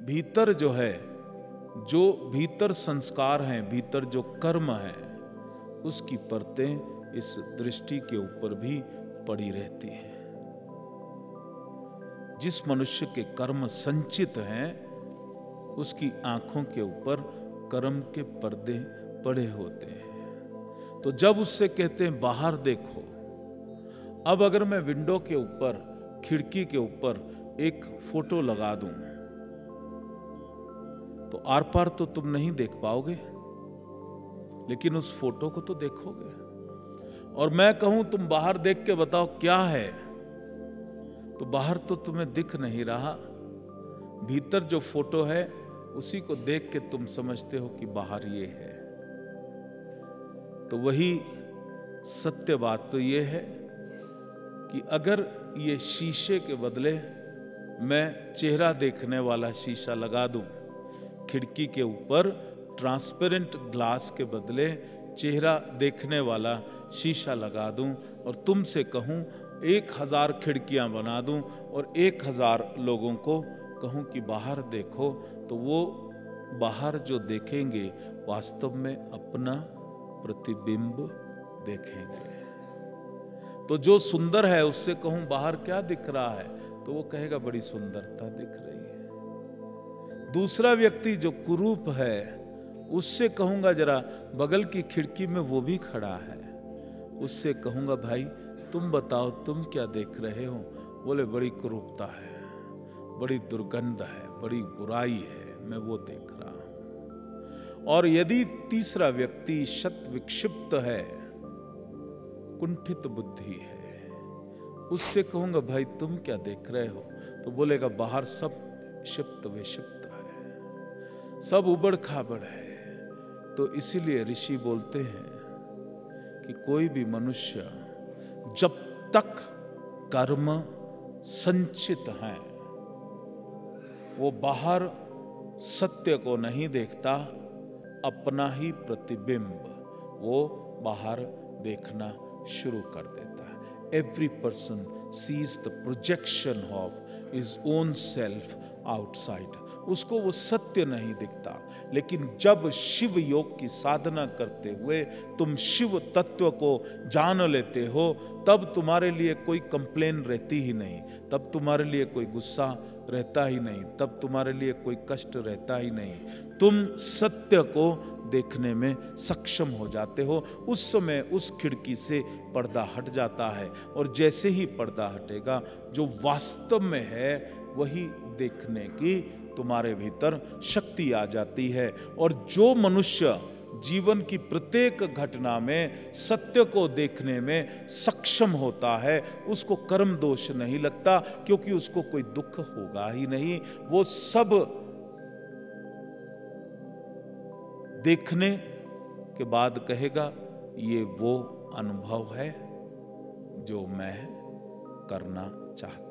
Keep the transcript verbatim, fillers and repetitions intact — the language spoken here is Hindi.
भीतर जो है, जो भीतर संस्कार हैं, भीतर जो कर्म है, उसकी परतें इस दृष्टि के ऊपर भी पड़ी रहती हैं। जिस मनुष्य के कर्म संचित हैं, उसकी आंखों के ऊपर कर्म के पर्दे पड़े होते हैं। तो जब उससे कहते हैं बाहर देखो, अब अगर मैं विंडो के ऊपर, खिड़की के ऊपर एक फोटो लगा दूं, तो आर पार तो तुम नहीं देख पाओगे, लेकिन उस फोटो को तो देखोगे। और मैं कहूं तुम बाहर देख के बताओ क्या है, तो बाहर तो तुम्हें दिख नहीं रहा। भीतर जो फोटो है उसी को देख के तुम समझते हो कि बाहर ये है। तो वही सत्य बात तो ये है कि अगर ये शीशे के बदले मैं चेहरा देखने वाला शीशा लगा दूं, खिड़की के ऊपर ट्रांसपेरेंट ग्लास के बदले चेहरा देखने वाला शीशा लगा दूं और तुमसे कहूं एक हजार खिड़कियां बना दूं और एक हजार लोगों को कहूं कि बाहर देखो, तो वो बाहर जो देखेंगे वास्तव में अपना प्रतिबिंब देखेंगे। तो जो सुंदर है उससे कहूं बाहर क्या दिख रहा है, तो वो कहेगा बड़ी सुंदरता दिख रही है। दूसरा व्यक्ति जो कुरूप है उससे कहूंगा जरा बगल की खिड़की में वो भी खड़ा है, उससे कहूंगा भाई तुम बताओ तुम क्या देख रहे हो। बोले बड़ी कुरूपता है, बड़ी दुर्गंध है, बड़ी बुराई है, मैं वो देख रहा हूं। और यदि तीसरा व्यक्ति शत विक्षिप्त है, कुंठित बुद्धि है, उससे कहूंगा भाई तुम क्या देख रहे हो, तो बोलेगा बाहर सब क्षिप्त विक्षिप्त है, सब उबड़ खाबड़ है। तो इसीलिए ऋषि बोलते हैं कि कोई भी मनुष्य जब तक कर्म संचित हैं, वो बाहर सत्य को नहीं देखता, अपना ही प्रतिबिंब वो बाहर देखना शुरू कर देता है। Every person sees the projection of his own self outside. उसको वो सत्य नहीं दिखता। लेकिन जब शिव योग की साधना करते हुए तुम शिव तत्व को जान लेते हो, तब तुम्हारे लिए कोई कंप्लेन रहती ही नहीं, तब तुम्हारे लिए कोई गुस्सा रहता ही नहीं, तब तुम्हारे लिए कोई कष्ट रहता ही नहीं। तुम सत्य को देखने में सक्षम हो जाते हो। उस समय उस खिड़की से पर्दा हट जाता है, और जैसे ही पर्दा हटेगा जो वास्तव में है वही देखने की तुम्हारे भीतर शक्ति आ जाती है। और जो मनुष्य जीवन की प्रत्येक घटना में सत्य को देखने में सक्षम होता है, उसको कर्म दोष नहीं लगता, क्योंकि उसको कोई दुख होगा ही नहीं। वो सब देखने के बाद कहेगा ये वो अनुभव है जो मैं करना चाहता हूं।